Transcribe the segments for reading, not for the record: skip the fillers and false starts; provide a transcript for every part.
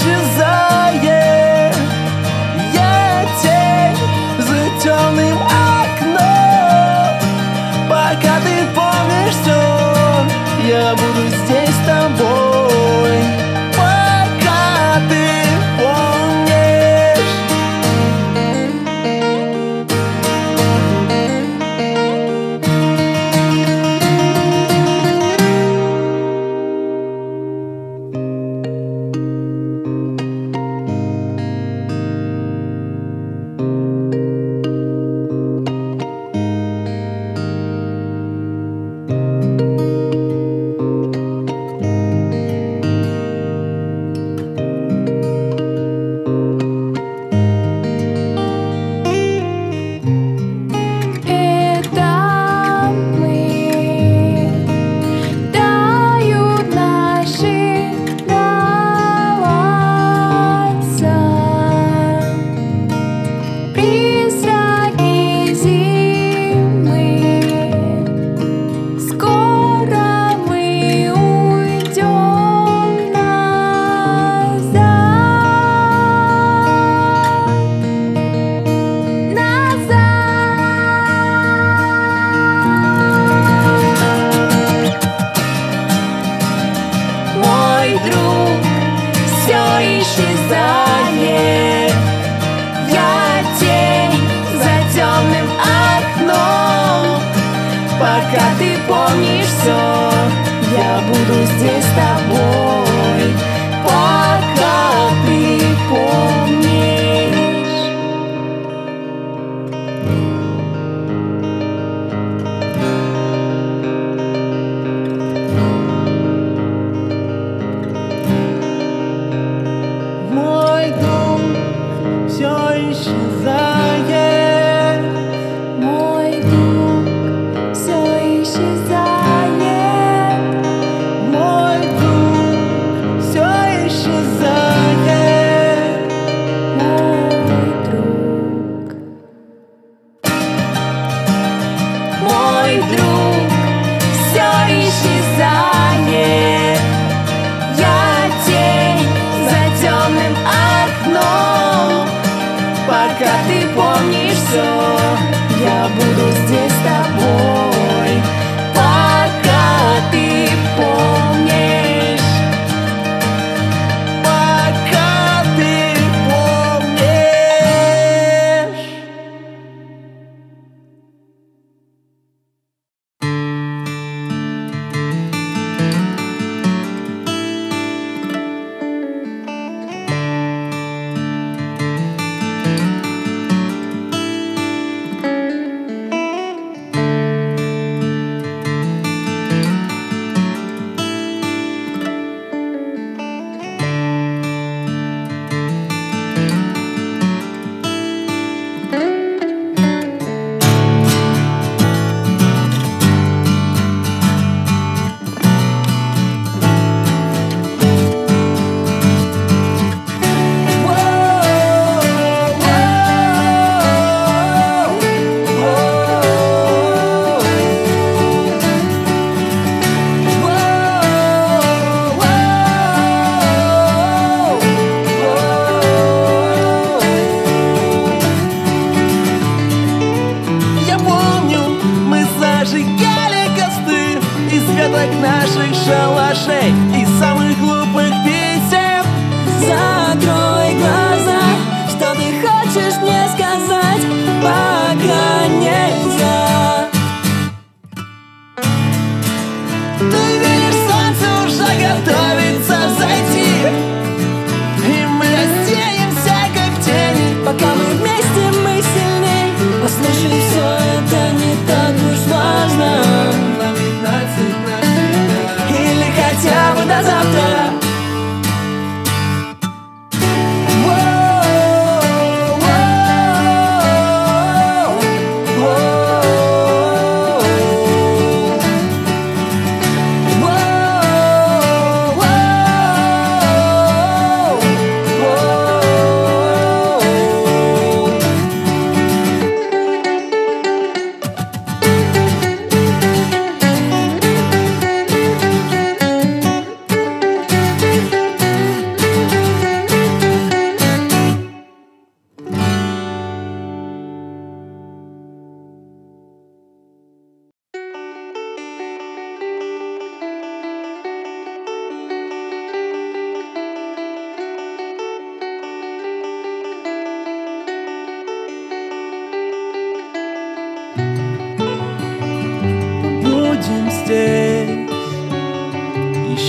исчезает. Я тень за темным окном. Пока ты помнишь все, я буду здесь с тобой. Пока ты помнишь. Друг, все исчезает. Я тень за темным окном. Пока ты помнишь все, я буду здесь с тобой. Пока ты помнишь. Мой друг, все исчезает. Мой друг, все исчезает. Мой друг,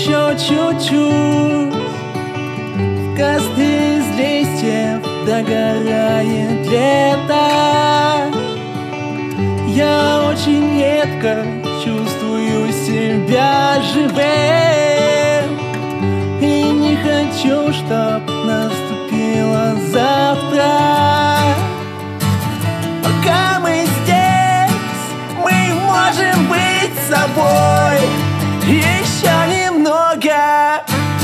еще чуть-чуть. В костре из листьев догорает лето. Я очень редко чувствую себя живым, и не хочу, чтоб наступило завтра. Пока мы здесь, мы можем быть собой еще немного.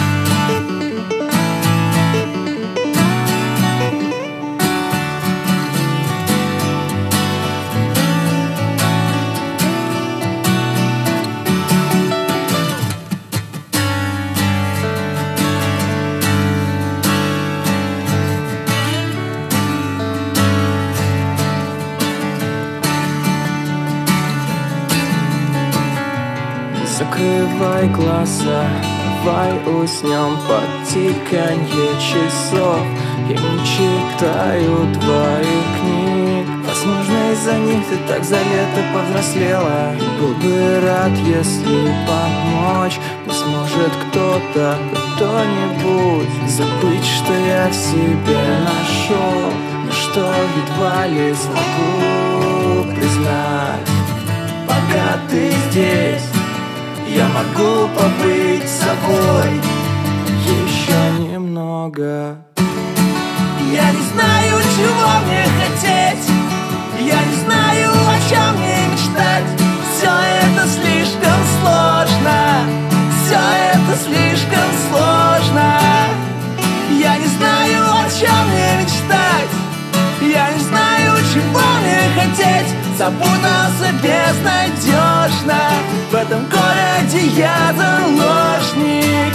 Закрывай глаза, давай уснем под тиканье часов. Я не читаю твоих книг, возможно, из-за них ты так за лето повзрослела. Был бы рад, если помочь не сможет кто-то, кто-нибудь забыть, что я в себе нашел, но что едва ли смогу признать. Пока ты здесь, я могу побыть собой еще немного. Я не знаю, чего мне хотеть, я не знаю, о чем мне мечтать. Все это слишком сложно, все это слишком сложно. Я не знаю, о чем мне мечтать, я не знаю, чего мне хотеть. Запутался безнадежно, в этом городе я заложник.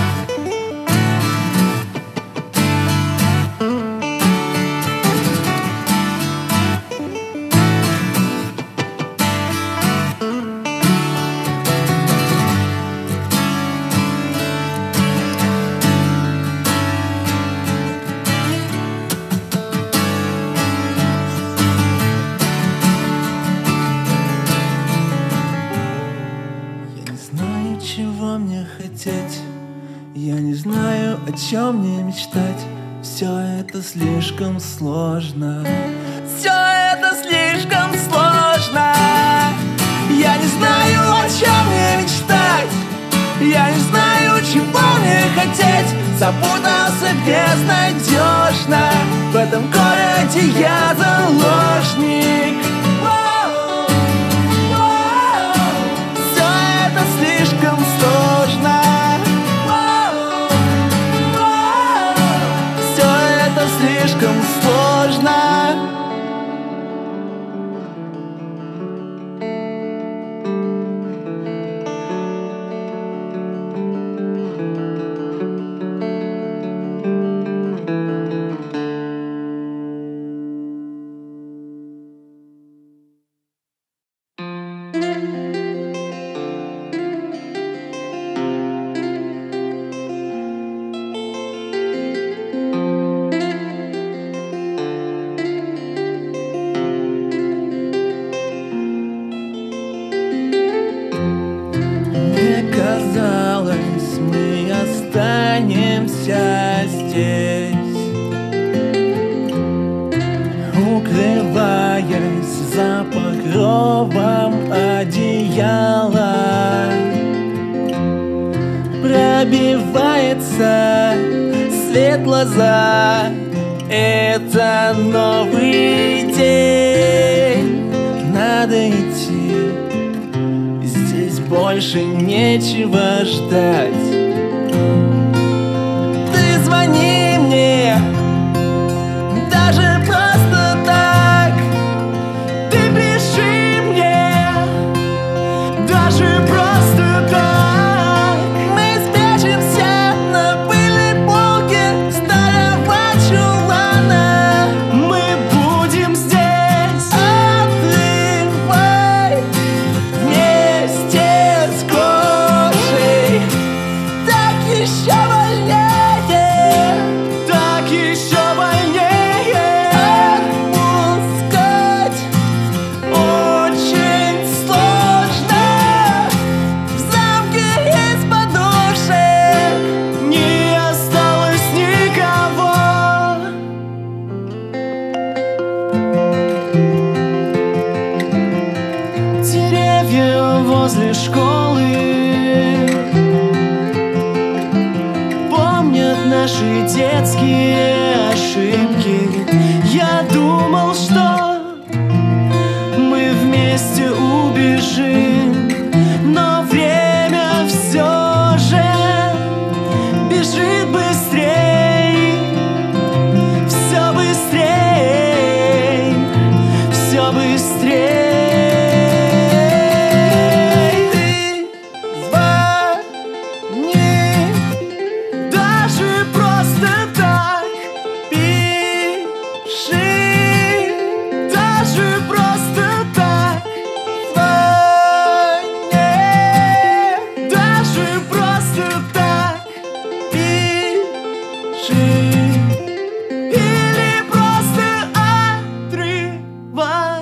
Я не знаю, о чем мне мечтать. Все это слишком сложно, все это слишком сложно. Я не знаю, о чем мне мечтать, я не знаю, чего мне хотеть. Запутался безнадежно, в этом городе я заложник. Все это слишком сложно, слишком сложно. Казалось, мы останемся здесь, укрываясь за покровом одеяла. Пробивается свет глаза, это новый день. Надо идти, больше нечего ждать. Ты звони мне, даже просто так. Ты пиши мне, даже просто так. Мы спрячемся на пыльной полке старого чулана. Мы будем здесь, отрывай вместе с кожей. детские ошибки. Я думал, что мы вместе убежим, но время все же бежит быстрей, все быстрей, все быстрей. Или просто отрывай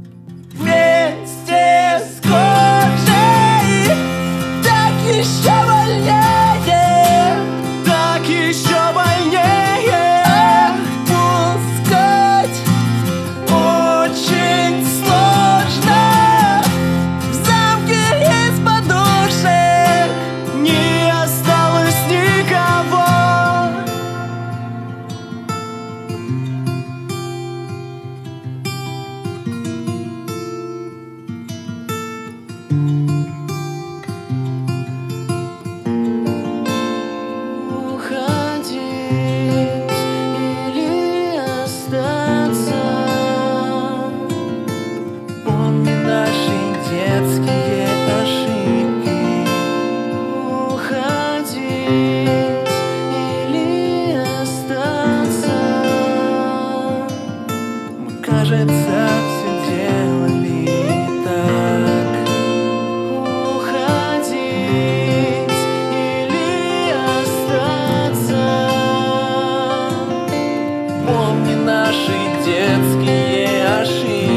вместе с кожей. Так еще больнее, так еще больнее. Отпускать очень сложно. В замке из подушек не осталось никого. Уходить или остаться? Помни наши детские ошибки. Уходить или остаться? Мы, кажется, все делали так. Уходить или остаться? Помни наши детские ошибки.